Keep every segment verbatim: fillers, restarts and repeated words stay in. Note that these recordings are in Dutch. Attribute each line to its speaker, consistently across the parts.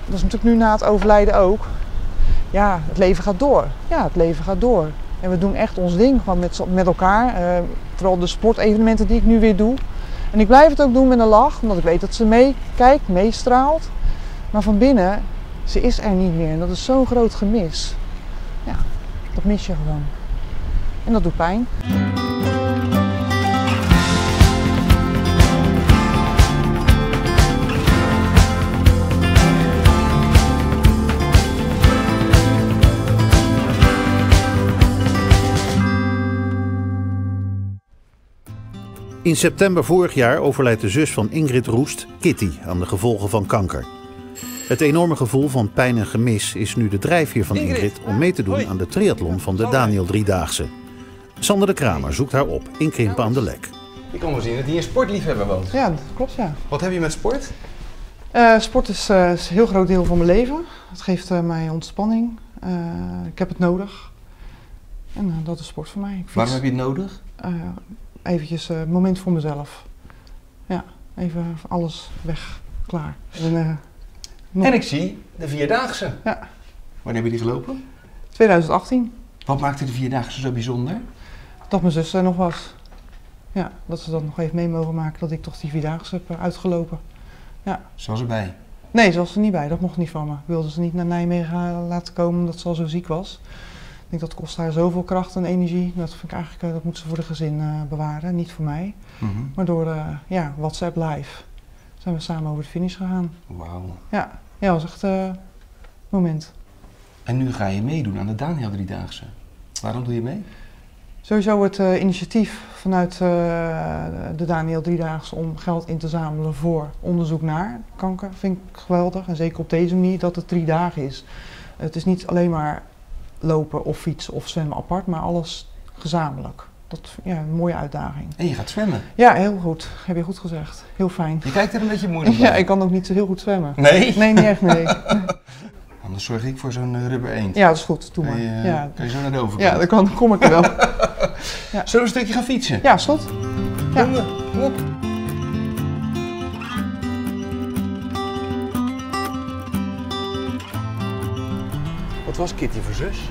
Speaker 1: dat is natuurlijk nu na het overlijden ook. Ja, het leven gaat door. Ja, het leven gaat door. En we doen echt ons ding gewoon met, met elkaar. Uh, vooral de sportevenementen die ik nu weer doe. En ik blijf het ook doen met een lach, omdat ik weet dat ze meekijkt, meestraalt. Maar van binnen, ze is er niet meer. En dat is zo'n groot gemis. Ja, dat mis je gewoon. En dat doet pijn.
Speaker 2: In september vorig jaar overlijdt de zus van Ingrid Roest, Kitty, aan de gevolgen van kanker. Het enorme gevoel van pijn en gemis is nu de drijfveer van Ingrid om mee te doen aan de triathlon van de Daniel Driedaagse. Sander de Kramer zoekt haar op in Krimpen aan de Lek.
Speaker 3: Ik kan wel zien dat hij een sportliefhebber woont.
Speaker 1: Ja, dat klopt, ja.
Speaker 3: Wat heb je met sport?
Speaker 1: Uh, sport is, uh, is een heel groot deel van mijn leven. Het geeft uh, mij ontspanning. Uh, ik heb het nodig. En uh, dat is sport voor mij. Ik fiets,
Speaker 3: Waarom heb je het nodig?
Speaker 1: Uh, eventjes een uh, moment voor mezelf. Ja, even alles weg, klaar. En, uh, nog...
Speaker 3: en ik zie de Vierdaagse.
Speaker 1: Ja.
Speaker 3: Wanneer heb je die gelopen?
Speaker 1: twintig achttien.
Speaker 3: Wat maakte de Vierdaagse zo bijzonder?
Speaker 1: Dat mijn zus er nog was. Ja, dat ze dat nog even mee mogen maken, dat ik toch die Vierdaagse heb uh, uitgelopen. Ja.
Speaker 3: Ze was erbij?
Speaker 1: Nee, ze was er niet bij. Dat mocht niet van me. Wilde ze niet naar Nijmegen laten komen omdat ze al zo ziek was. Ik denk dat kost haar zoveel kracht en energie. Dat vind ik eigenlijk, dat moet ze voor de gezin uh, bewaren, niet voor mij. Mm-hmm. Maar door uh, ja, WhatsApp live zijn we samen over de finish gegaan.
Speaker 3: Wauw.
Speaker 1: Ja, ja, dat was echt een uh, moment.
Speaker 3: En nu ga je meedoen aan de Daniel Driedaagse. Waarom doe je mee?
Speaker 1: Sowieso het uh, initiatief vanuit uh, de Daniel Driedaagse om geld in te zamelen voor onderzoek naar kanker vind ik geweldig. En zeker op deze manier dat het drie dagen is. Het is niet alleen maar lopen of fietsen of zwemmen apart, maar alles gezamenlijk. Dat ja, een mooie uitdaging.
Speaker 3: En je gaat zwemmen?
Speaker 1: Ja, heel goed. Heb je goed gezegd. Heel fijn.
Speaker 3: Je kijkt er een beetje moeilijk bij.
Speaker 1: Ja, ik kan ook niet zo heel goed zwemmen.
Speaker 3: Nee?
Speaker 1: Nee, niet echt, nee.
Speaker 3: Anders zorg ik voor zo'n rubber eend.
Speaker 1: Ja, dat is goed. Doe maar.
Speaker 3: Kan je,
Speaker 1: ja.
Speaker 3: kan je zo naar de overkant?
Speaker 1: Ja, dan, kan, dan kom ik er wel.
Speaker 3: Ja. Zullen we een stukje gaan fietsen?
Speaker 1: Ja, is goed. Ja.
Speaker 3: Kom, kom op. Wat was Kitty voor zus?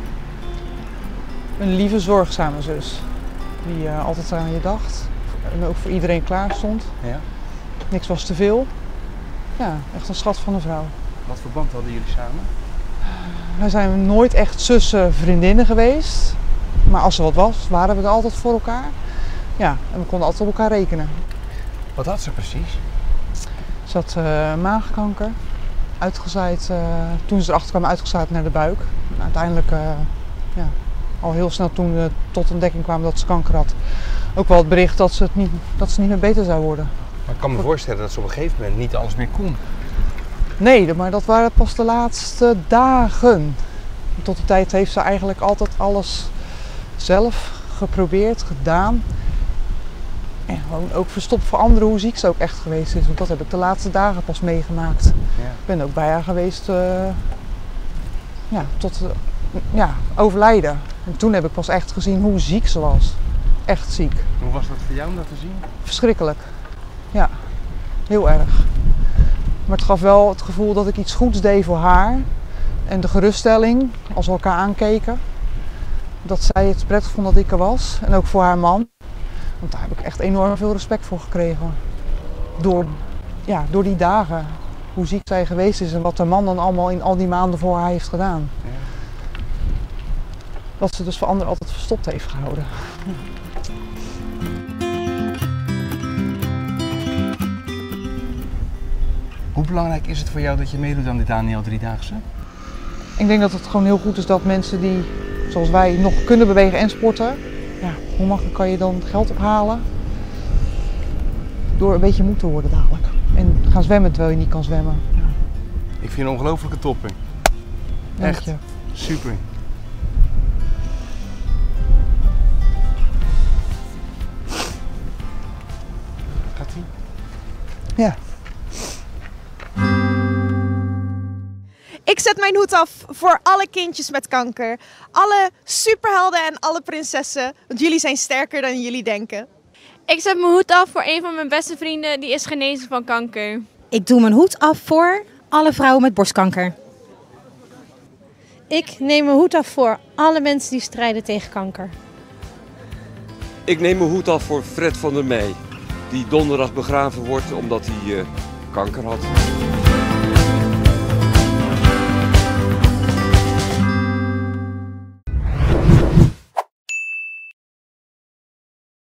Speaker 1: Een lieve, zorgzame zus. Die uh, altijd aan je dacht. En ook voor iedereen klaar stond.
Speaker 3: Ja.
Speaker 1: Niks was te veel. Ja, echt een schat van een vrouw.
Speaker 3: Wat voor band hadden jullie samen?
Speaker 1: Wij zijn nooit echt zussen, vriendinnen geweest. Maar als er wat was, waren we er altijd voor elkaar. Ja, en we konden altijd op elkaar rekenen.
Speaker 3: Wat had ze precies?
Speaker 1: Ze had uh, maagkanker. Uitgezaaid, uh, toen ze erachter kwam, uitgezaaid naar de buik. Nou, uiteindelijk, uh, ja, al heel snel toen we tot ontdekking kwamen dat ze kanker had. Ook wel het bericht dat ze, het niet, dat ze niet meer beter zou worden.
Speaker 3: Maar ik kan me voorstellen dat ze op een gegeven moment niet alles meer kon.
Speaker 1: Nee, maar dat waren pas de laatste dagen. Tot die tijd heeft ze eigenlijk altijd alles zelf geprobeerd, gedaan. En gewoon ook verstopt voor anderen hoe ziek ze ook echt geweest is. Want dat heb ik de laatste dagen pas meegemaakt.
Speaker 3: Ja.
Speaker 1: Ik ben ook bij haar geweest uh, ja, tot uh, ja, overlijden. En toen heb ik pas echt gezien hoe ziek ze was. Echt ziek.
Speaker 3: Hoe was dat voor jou om dat te zien?
Speaker 1: Verschrikkelijk. Ja, heel erg. Maar het gaf wel het gevoel dat ik iets goeds deed voor haar. En de geruststelling, als we elkaar aankeken. Dat zij het prettig vond dat ik er was. En ook voor haar man. Want daar heb ik echt enorm veel respect voor gekregen. Door, ja, door die dagen. Hoe ziek zij geweest is en wat de man dan allemaal in al die maanden voor haar heeft gedaan.
Speaker 3: Ja.
Speaker 1: Wat ze dus voor anderen altijd verstopt heeft gehouden.
Speaker 3: Hoe belangrijk is het voor jou dat je meedoet aan de Daniel Driedaagse?
Speaker 1: Ik denk dat het gewoon heel goed is dat mensen die, zoals wij, nog kunnen bewegen en sporten. Ja, hoe makkelijk kan je dan geld ophalen? Door een beetje moe te worden dadelijk. En gaan zwemmen terwijl je niet kan zwemmen. Ja.
Speaker 3: Ik vind je een ongelofelijke topper. Echt,
Speaker 1: je.
Speaker 3: super. Gaat-ie?
Speaker 1: Ja.
Speaker 4: Ik zet mijn hoed af voor alle kindjes met kanker, alle superhelden en alle prinsessen, want jullie zijn sterker dan jullie denken.
Speaker 5: Ik zet mijn hoed af voor een van mijn beste vrienden, die is genezen van kanker.
Speaker 6: Ik doe mijn hoed af voor
Speaker 5: alle vrouwen met borstkanker.
Speaker 6: Ik neem mijn hoed af voor alle mensen die strijden tegen kanker.
Speaker 7: Ik neem mijn hoed af voor Fred van der Meij, die donderdag begraven wordt omdat hij uh, kanker had.